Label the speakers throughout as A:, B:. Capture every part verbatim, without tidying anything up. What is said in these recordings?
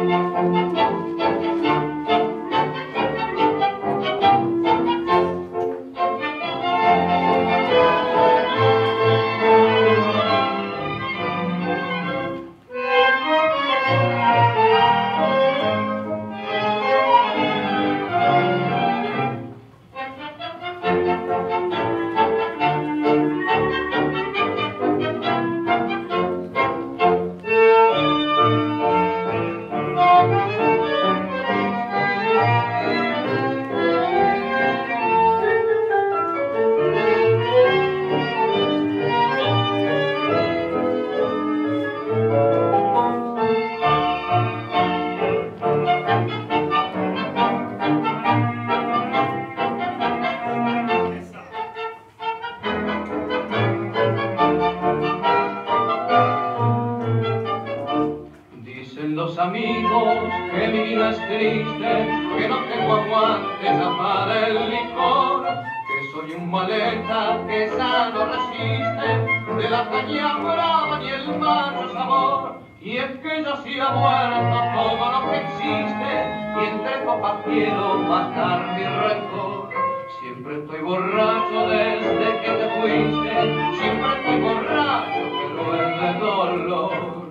A: Los amigos que mi vida es triste, que no tengo aguante ya para el licor, que soy un maleta que ya no resiste de la caña brava ni el macho sabor, y es que yo sí ha muerto todo lo que existe, y entre copas quiero matar mi rencor. Siempre estoy borracho desde que te fuiste, siempre estoy borracho pero es de dolor.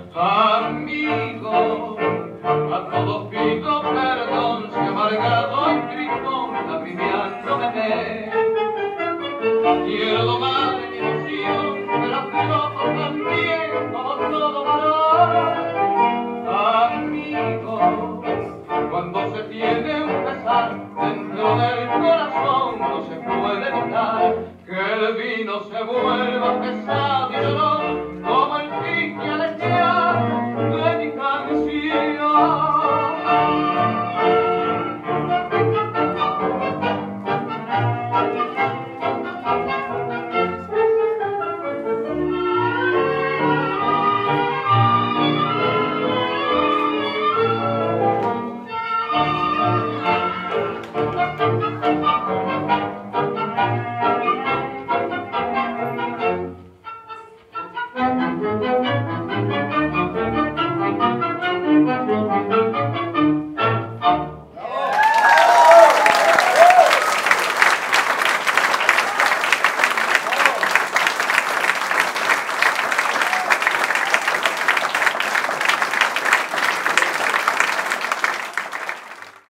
A: Amigo, a todos pido perdón si amargado y tristón lagrimiando me ve. Quiero domar mi ilusión, pero flojo también como todo varón. Amigo, cuando se tiene